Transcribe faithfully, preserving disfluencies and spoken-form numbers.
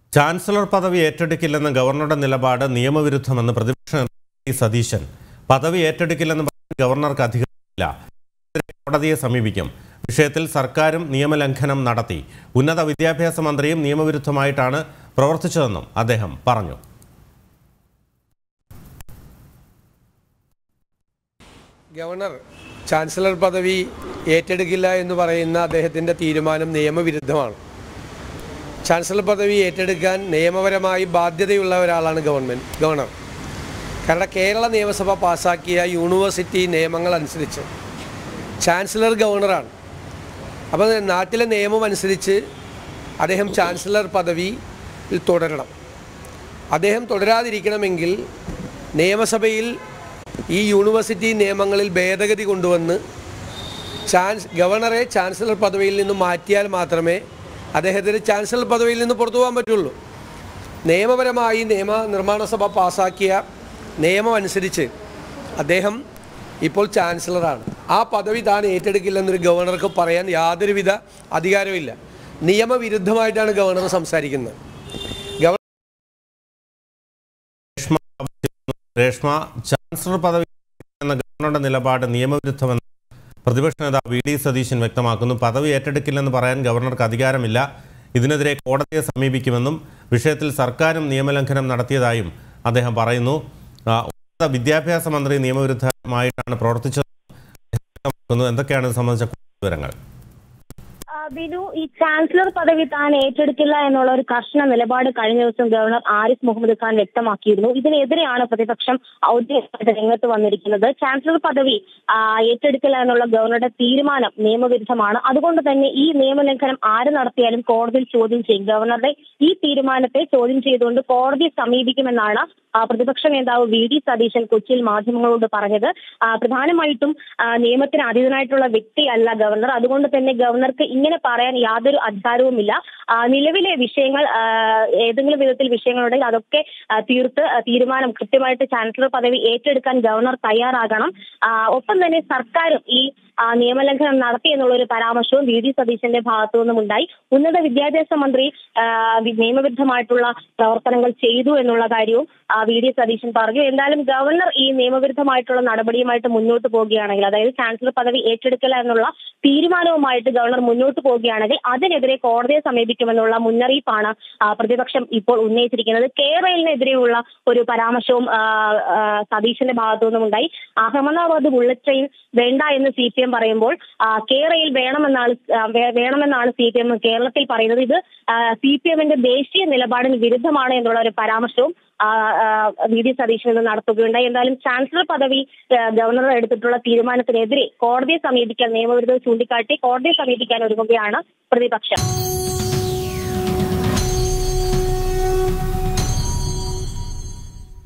Chancellor പദവി ഏറ്റെടുക്കില്ലെന്ന ഗവർണറുടെ നിലപാട് നിയമവിരുദ്ധമെന്ന് പ്രതിപക്ഷ നേതാവ് സതീശൻ. പദവി ഏറ്റെടുക്കില്ലെന്ന് പറഞ്ഞ ഗവർണർക്ക് അധികാരമില്ല, കോടതിയെ സമീപിക്കും. വിഷയത്തിൽ സർക്കാരും നിയമലംഘനം നടത്തി. ഉന്നത വിദ്യാഭ്യാസ മന്ത്രിയും നിയമവിരുദ്ധമായിട്ടാണ് പ്രവർത്തിച്ചതെന്നും അദ്ദേഹം പറഞ്ഞു. ഗവർണർ ചാൻസലർ പദവി ഏറ്റെടുക്കില്ല എന്ന് പറയുന്ന അദ്ദേഹത്തിൻ്റെ തീരുമാനം നിയമവിരുദ്ധമാണ്. ചാൻസലർ പദവി ഏറ്റെടുക്കാൻ നിയമപരമായി ബാധ്യതയുള്ള ഒരാളാണ് ഗവൺമെൻറ് ഗവർണർ. കാരണം കേരള നിയമസഭ പാസാക്കിയ യൂണിവേഴ്സിറ്റി നിയമങ്ങൾ അനുസരിച്ച് ചാൻസലർ ഗവർണറാണ്. അപ്പോൾ നാട്ടിലെ നിയമം അനുസരിച്ച് അദ്ദേഹം ചാൻസലർ പദവിയിൽ തുടരണം. അദ്ദേഹം തുടരാതിരിക്കണമെങ്കിൽ നിയമസഭയിൽ ഈ യൂണിവേഴ്സിറ്റി നിയമങ്ങളിൽ ഭേദഗതി കൊണ്ടുവന്ന് ചാൻസ് ഗവർണറെ ചാൻസലർ പദവിയിൽ നിന്ന് മാറ്റിയാൽ മാത്രമേ അദ്ദേഹത്തിന് ചാൻസലർ പദവിയിൽ നിന്ന് പുറത്തു പോകാൻ പറ്റുള്ളൂ. നിയമപരമായി നിയമ നിർമ്മാണ സഭ പാസാക്കിയ നിയമം അനുസരിച്ച് അദ്ദേഹം ഇപ്പോൾ ചാൻസലറാണ്. ആ പദവി താൻ ഏറ്റെടുക്കില്ലെന്നൊരു ഗവർണർക്ക് പറയാൻ യാതൊരുവിധ അധികാരമില്ല. നിയമവിരുദ്ധമായിട്ടാണ് ഗവർണർ സംസാരിക്കുന്നത്. രേഷ്മ, ചാൻസലർ പദവി എന്ന ഗവർണറുടെ നിലപാട് നിയമവിരുദ്ധമെന്ന് പ്രതിപക്ഷ നേതാവ് വി ഡി സതീശൻ വ്യക്തമാക്കുന്നു. പദവി ഏറ്റെടുക്കില്ലെന്ന് പറയാൻ ഗവർണർക്ക് അധികാരമില്ല, ഇതിനെതിരെ കോടതിയെ സമീപിക്കുമെന്നും വിഷയത്തിൽ സർക്കാരും നിയമലംഘനം നടത്തിയതായും അദ്ദേഹം പറയുന്നു. ഉന്നത വിദ്യാഭ്യാസ മന്ത്രി നിയമവിരുദ്ധമായിട്ടാണ് പ്രവർത്തിച്ചതെന്ന്. എന്തൊക്കെയാണ് ഇത് സംബന്ധിച്ച വിവരങ്ങൾ? ബിനു, ഈ ചാൻസലർ പദവി താൻ ഏറ്റെടുക്കില്ല എന്നുള്ള ഒരു കർശന നിലപാട് കഴിഞ്ഞ ദിവസം ഗവർണർ ആരിഫ് മുഹമ്മദ് ഖാൻ വ്യക്തമാക്കിയിരുന്നു. ഇതിനെതിരെയാണ് പ്രതിപക്ഷം ഔദ്യോഗികമായിട്ട് രംഗത്ത് വന്നിരിക്കുന്നത്. ചാൻസലർ പദവി ഏറ്റെടുക്കില്ല എന്നുള്ള ഗവർണറുടെ തീരുമാനം നിയമവിരുദ്ധമാണ്. അതുകൊണ്ട് തന്നെ ഈ നിയമലംഘനം ആര് നടത്തിയാലും കോടതിയിൽ ചോദ്യം ചെയ്യും. ഗവർണറുടെ ഈ തീരുമാനത്തെ ചോദ്യം ചെയ്തുകൊണ്ട് കോടതിയെ സമീപിക്കുമെന്നാണ് പ്രതിപക്ഷ നേതാവ് വി ഡി സതീശൻ കൊച്ചിയിൽ മാധ്യമങ്ങളോട് പറഞ്ഞത്. പ്രധാനമായിട്ടും നിയമത്തിന് അതീതനായിട്ടുള്ള വ്യക്തിയല്ല ഗവർണർ. അതുകൊണ്ട് തന്നെ ഗവർണർക്ക് ഇങ്ങനെ പറയാൻ യാതൊരു അധികാരവുമില്ല. നിലവിലെ വിഷയങ്ങൾ ഏതെങ്കിലും വിധത്തിൽ വിഷയങ്ങളുണ്ടെങ്കിൽ അതൊക്കെ തീർത്ത് തീരുമാനം കൃത്യമായിട്ട് ചാൻസലർ പദവി ഏറ്റെടുക്കാൻ ഗവർണർ തയ്യാറാകണം. ഒപ്പം തന്നെ സർക്കാരും ഈ നിയമലംഘനം നടത്തി എന്നുള്ള ഒരു പരാമർശവും വി ഡി സതീശന്റെ ഭാഗത്തു നിന്നും ഉണ്ടായി. ഉന്നത വിദ്യാഭ്യാസ മന്ത്രി നിയമവിരുദ്ധമായിട്ടുള്ള പ്രവർത്തനങ്ങൾ ചെയ്തു എന്നുള്ള കാര്യവും വി ഡി സതീശൻ പറഞ്ഞു. എന്തായാലും ഗവർണർ ഈ നിയമവിരുദ്ധമായിട്ടുള്ള നടപടിയുമായിട്ട് മുന്നോട്ട് പോവുകയാണെങ്കിൽ, അതായത് ചാൻസലർ പദവി ഏറ്റെടുക്കില്ല എന്നുള്ള തീരുമാനവുമായിട്ട് ഗവർണർ മുന്നോട്ട് പോവുകയാണെങ്കിൽ അതിനെതിരെ കോടതിയെ സമീപിക്കുമെന്നുള്ള മുന്നറിയിപ്പാണ് പ്രതിപക്ഷം ഇപ്പോൾ ഉന്നയിച്ചിരിക്കുന്നത്. കേരളത്തിനെതിരെയുള്ള ഒരു പരാമർശവും സതീശന്റെ ഭാഗത്തു നിന്നും ഉണ്ടായി. അഹമ്മദാബാദ് ബുള്ളറ്റ് ട്രെയിൻ വേണ്ട എന്ന് സി പി എം പറയുമ്പോൾ കേരളയിൽ വേണമെന്നാണ് വേണമെന്നാണ് സി പി എം കേരളത്തിൽ പറയുന്നത്. ഇത് സി പി എമ്മിന്റെ ദേശീയ നിലപാടിന് വിരുദ്ധമാണ് എന്നുള്ള ഒരു പരാമർശവും വി ഡി സതീശൻ നടത്തുകയുണ്ടായി. എന്തായാലും ചാൻസലർ പദവി ഗവർണർ എടുത്തിട്ടുള്ള തീരുമാനത്തിനെതിരെ കോടതിയെ സമീപിക്കാൻ നിയമവിരുദ്ധത ചൂണ്ടിക്കാട്ടി കോടതിയെ സമീപിക്കാൻ ഒരുങ്ങുകയാണ് പ്രതിപക്ഷം.